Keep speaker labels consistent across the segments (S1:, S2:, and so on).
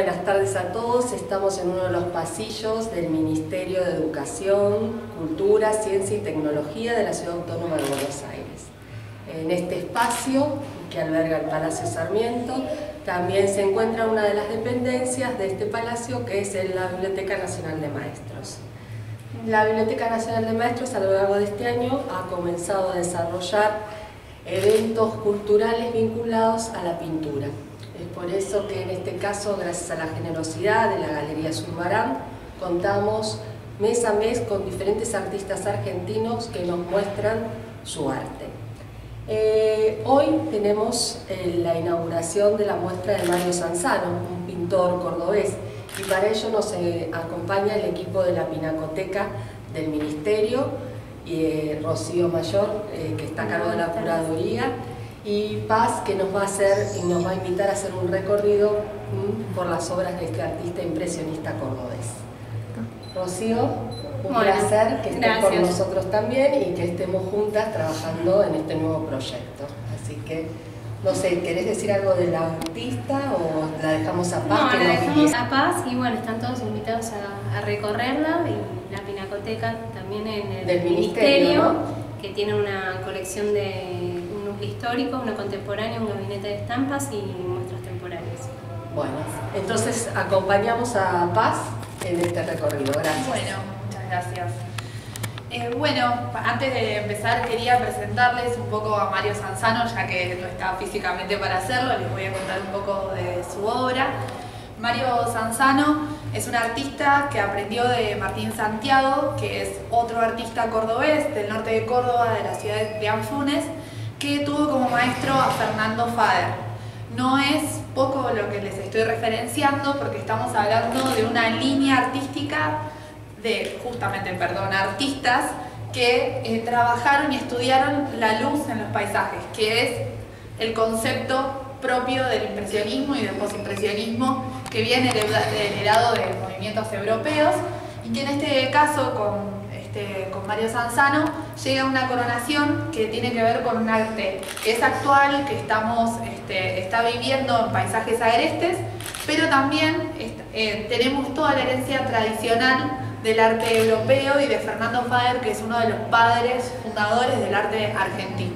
S1: Buenas tardes a todos, estamos en uno de los pasillos del Ministerio de Educación, Cultura, Ciencia y Tecnología de la Ciudad Autónoma de Buenos Aires. En este espacio, que alberga el Palacio Sarmiento, también se encuentra una de las dependencias de este palacio, que es la Biblioteca Nacional de Maestros. La Biblioteca Nacional de Maestros, a lo largo de este año, ha comenzado a desarrollar eventos culturales vinculados a la pintura. Es por eso que en este caso, gracias a la generosidad de la Galería Zurbarán, contamos mes a mes con diferentes artistas argentinos que nos muestran su arte. Hoy tenemos la inauguración de la muestra de Mario Sanzano, un pintor cordobés, y para ello nos acompaña el equipo de la Pinacoteca del Ministerio, y Rocío Mayor, que está a cargo de la curaduría, y Paz, que nos va a hacer y nos va a invitar a hacer un recorrido por las obras de este artista impresionista cordobés. Rocío, un placer que estés con nosotros también y que estemos juntas trabajando en este nuevo proyecto. Así que, no sé, ¿querés decir algo de la artista o la dejamos a Paz?
S2: No, la dejamos a Paz y bueno, están todos invitados a recorrerla, y la Pinacoteca también en el
S1: del
S2: Ministerio,
S1: ¿no?
S2: Que tiene una colección de histórico, uno contemporáneo, un gabinete de estampas y muestras temporales.
S1: Bueno, entonces acompañamos a Paz en este recorrido. Gracias.
S3: Bueno, muchas gracias. Bueno, antes de empezar quería presentarles un poco a Mario Sanzano, ya que no está físicamente para hacerlo, les voy a contar un poco de su obra. Mario Sanzano es un artista que aprendió de Martín Santiago, que es otro artista cordobés del norte de Córdoba, de la ciudad de Anfunes, que tuvo como maestro a Fernando Fader. No es poco lo que les estoy referenciando, porque estamos hablando de una línea artística de, artistas que trabajaron y estudiaron la luz en los paisajes, que es el concepto propio del impresionismo y del posimpresionismo que viene heredado de movimientos europeos, y que en este caso con Mario Sanzano llega a una coronación que tiene que ver con un arte que es actual, que está viviendo en paisajes agrestes, pero también tenemos toda la herencia tradicional del arte europeo y de Fernando Fader, que es uno de los padres fundadores del arte argentino.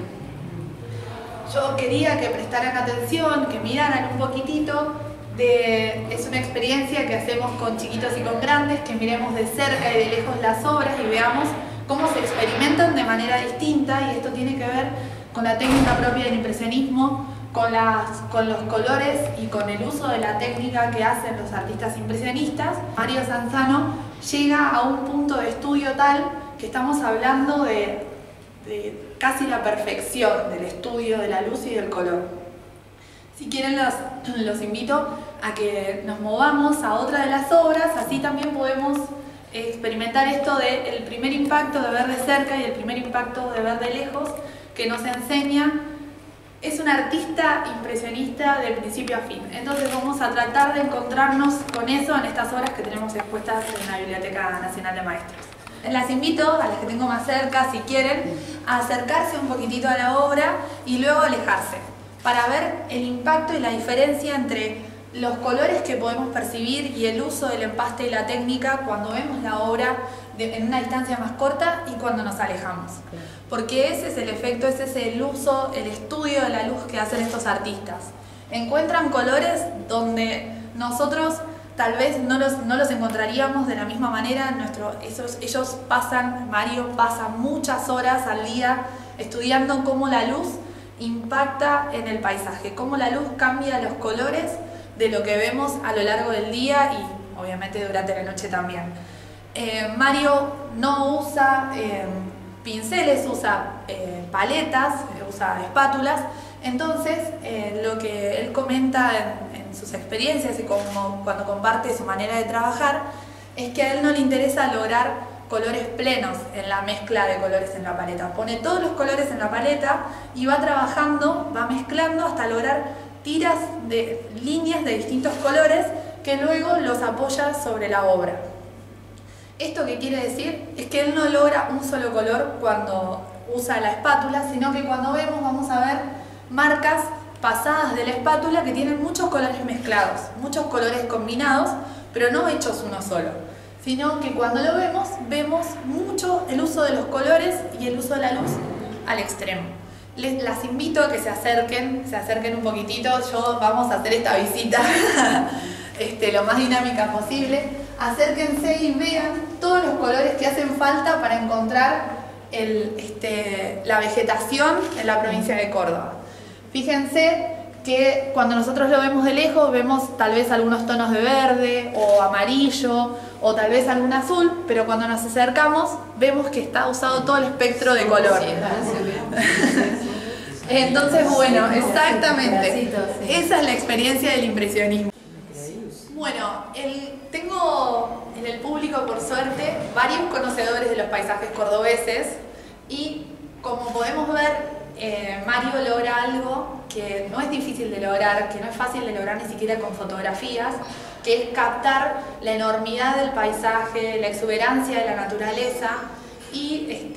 S3: Yo quería que prestaran atención, que miraran un poquitito. Es una experiencia que hacemos con chiquitos y con grandes, que miremos de cerca y de lejos las obras y veamos cómo se experimentan de manera distinta, y esto tiene que ver con la técnica propia del impresionismo, con los colores y con el uso de la técnica que hacen los artistas impresionistas. Mario Sanzano llega a un punto de estudio tal que estamos hablando de casi la perfección del estudio de la luz y del color. Si quieren los invito a que nos movamos a otra de las obras, así también podemos experimentar esto del primer impacto de ver de cerca y el primer impacto de ver de lejos, que nos enseña. Es un artista impresionista de principio a fin. Entonces vamos a tratar de encontrarnos con eso en estas obras que tenemos expuestas en la Biblioteca Nacional de Maestros. Las invito, a las que tengo más cerca, si quieren, a acercarse un poquitito a la obra y luego alejarse, para ver el impacto y la diferencia entre los colores que podemos percibir y el uso del empaste y la técnica cuando vemos la obra en una distancia más corta y cuando nos alejamos. Porque ese es el efecto, ese es el uso, el estudio de la luz que hacen estos artistas. Encuentran colores donde nosotros tal vez no los encontraríamos de la misma manera. Ellos Mario pasa muchas horas al día estudiando cómo la luz impacta en el paisaje, cómo la luz cambia los colores de lo que vemos a lo largo del día y obviamente durante la noche también. Mario no usa pinceles, usa paletas, usa espátulas. Entonces lo que él comenta en sus experiencias y cuando comparte su manera de trabajar es que a él no le interesa lograr colores plenos en la mezcla de colores en la paleta. Pone todos los colores en la paleta y va trabajando, va mezclando hasta lograr tiras de líneas de distintos colores que luego los apoya sobre la obra. ¿Esto qué quiere decir? Es que él no logra un solo color cuando usa la espátula, sino que cuando vamos a ver marcas pasadas de la espátula que tienen muchos colores mezclados, muchos colores combinados, pero no hechos uno solo, sino que cuando lo vemos, vemos mucho el uso de los colores y el uso de la luz al extremo. Las invito a que se acerquen un poquitito. Vamos a hacer esta visita lo más dinámica posible. Acérquense y vean todos los colores que hacen falta para encontrar la vegetación en la provincia de Córdoba. Fíjense que cuando nosotros lo vemos de lejos vemos tal vez algunos tonos de verde o amarillo o tal vez algún azul, pero cuando nos acercamos vemos que está usado todo el espectro de color. Entonces, bueno, exactamente, esa es la experiencia del impresionismo. Bueno, tengo en el público, por suerte, varios conocedores de los paisajes cordobeses y, como podemos ver, Mario logra algo que no es difícil de lograr, que no es fácil de lograr ni siquiera con fotografías, que es captar la enormidad del paisaje, la exuberancia de la naturaleza y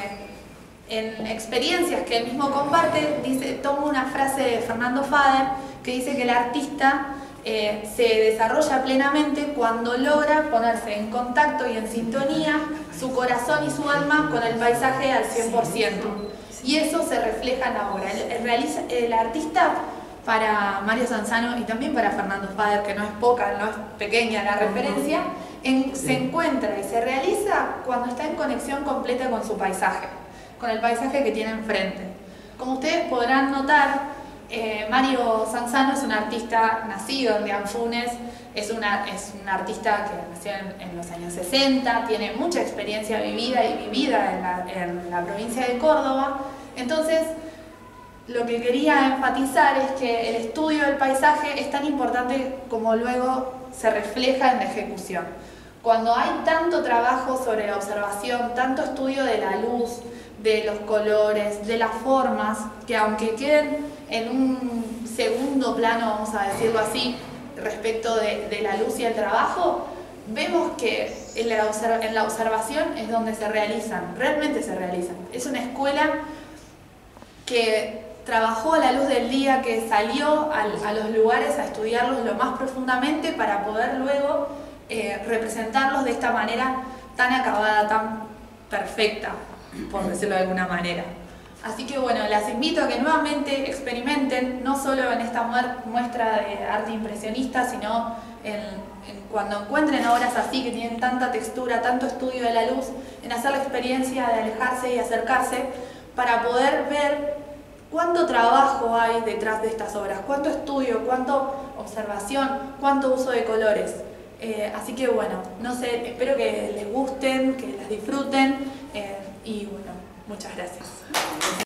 S3: en experiencias que él mismo comparte, toma una frase de Fernando Fader que dice que el artista se desarrolla plenamente cuando logra ponerse en contacto y en sintonía su corazón y su alma con el paisaje al 100%. Y eso se refleja en la obra. El artista, para Mario Sanzano y también para Fernando Fader, que no es poca, no es pequeña la referencia, se encuentra y se realiza cuando está en conexión completa con su paisaje, con el paisaje que tiene enfrente. Como ustedes podrán notar, Mario Sanzano es un artista nacido en Dianfunes, es un artista que nació en los años 60, tiene mucha experiencia vivida en la provincia de Córdoba. Entonces, lo que quería enfatizar es que el estudio del paisaje es tan importante como luego se refleja en la ejecución. Cuando hay tanto trabajo sobre la observación, tanto estudio de la luz, de los colores, de las formas, que aunque queden en un segundo plano, vamos a decirlo así, respecto de la luz y el trabajo, vemos que en la observación es donde se realizan, realmente se realizan. Es una escuela que trabajó a la luz del día, que salió a los lugares a estudiarlos lo más profundamente para poder luego representarlos de esta manera tan acabada, tan perfecta, por decirlo de alguna manera. Así que bueno, las invito a que nuevamente experimenten, no solo en esta muestra de arte impresionista, sino cuando encuentren obras así que tienen tanta textura, tanto estudio de la luz, en hacer la experiencia de alejarse y acercarse para poder ver cuánto trabajo hay detrás de estas obras, cuánto estudio, cuánto observación, cuánto uso de colores. Así que bueno, no sé, espero que les gusten, que las disfruten y bueno, muchas gracias.